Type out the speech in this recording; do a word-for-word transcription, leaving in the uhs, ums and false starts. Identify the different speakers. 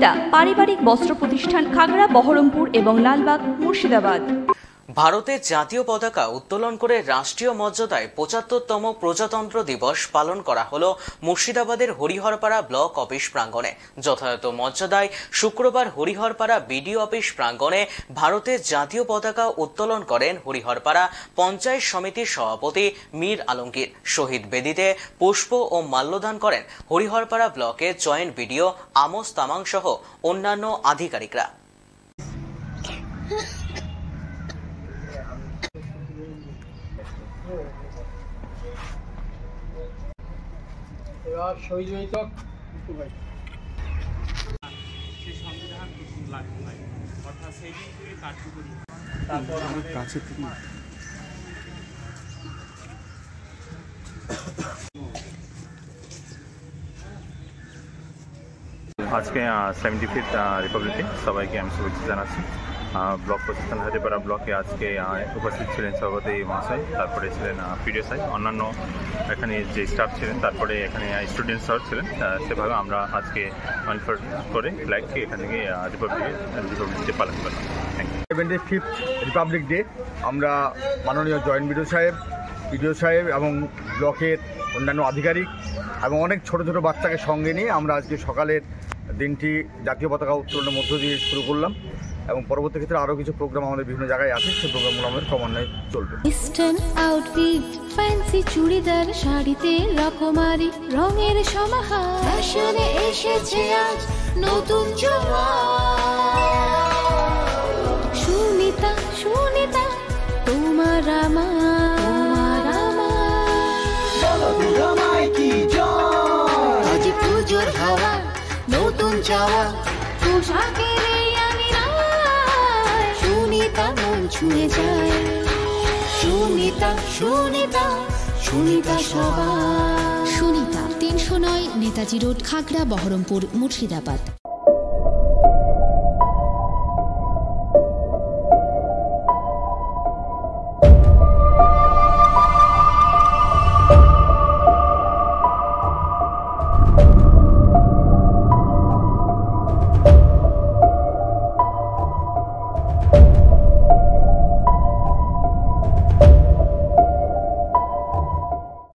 Speaker 1: সুনিতা পারিবারিক বস্ত্র প্রতিষ্ঠান, খাগড়া, বহরমপুর এবং লালবাগ, মুর্শিদাবাদ।
Speaker 2: ভারতের জাতীয় পতাকা উত্তোলন করে রাষ্ট্রীয় মর্যাদায় পঁচাত্তরতম প্রজাতন্ত্র দিবস পালন করা হলো মুর্শিদাবাদের হরিহরপাড়া ব্লক অফিস প্রাঙ্গণে। যথাযথ মর্যাদায় শুক্রবার হরিহরপাড়া বিডিও অফিস প্রাঙ্গণে ভারতের জাতীয় পতাকা উত্তোলন করেন হরিহরপাড়া পঞ্চায়েত সমিতির সভাপতি মীর আলমগীর। শহীদ বেদিতে পুষ্প ও মাল্যদান করেন হরিহরপাড়া ব্লকের জয়েন্ট বিডিও আমোস তামাং সহ অন্যান্য আধিকারিকরা।
Speaker 3: এবার শহীদ হইতক
Speaker 4: সেই সংবিধান লাগু হয়, অর্থাৎ সেই দিন থেকে কার্যকরী। তারপর আমার কাছে থেকে
Speaker 5: আজকে সেভেন্টি ফিফথ রিপাবলিকে সবাইকে আমি শুভেচ্ছা জানাচ্ছি। ব্লক প্রতিষ্ঠান হরিহরপাড়া ব্লকে আজকে উপস্থিত ছিলেন সভাপতি মহাশয়, তারপরে ছিলেন পিডিও সাহেব, অন্যান্য এখানে যে স্টাফ ছিলেন, তারপরে এখানে স্টুডেন্টসরাও ছিলেন। সেভাবে আমরা আজকে কনফার্ট করে ফ্ল্যাগকে এখান থেকে রিপাবলিক রিপাবলিক ডে পালন করলাম।
Speaker 6: সেভেন্টি ফিফথ রিপাবলিক ডে আমরা মাননীয় জয়েন্ট বিডিও সাহেব, পিডিও সাহেব এবং ব্লকের অন্যান্য আধিকারিক এবং অনেক ছোট ছোট বাচ্চাকে সঙ্গে নিয়ে আমরা আজকে সকালের দিনটি জাতীয় পতাকা উত্তোলনের মধ্য দিয়ে শুরু করলাম এবং পরবর্তী ক্ষেত্রে আরও কিছু প্রোগ্রাম আমাদের বিভিন্ন জায়গায় আছে, সেই প্রোগ্রামগুলো আমাদের ক্রমান্বয়ে চলবে।
Speaker 7: ইস্টার্ন আউটফিট, ফ্যান্সি চুড়িদার, শাড়িতে রকমারি রঙের সমাহার, ফ্যাশনে এসেছে আজ নতুন সুনিতা, সুনিতা তোমার আমার আমার আজ পুজোর হাওয়া, নতুন চাওয়া পোশাকের সুনিতা মন ছুঁয়ে যায়। সুনিতা, সুনিতা, সুনিতা সবার।
Speaker 8: সুনিতা তিনশো নয় নেতাজি রোড, খাগড়া, বহরমপুর, মুর্শিদাবাদ।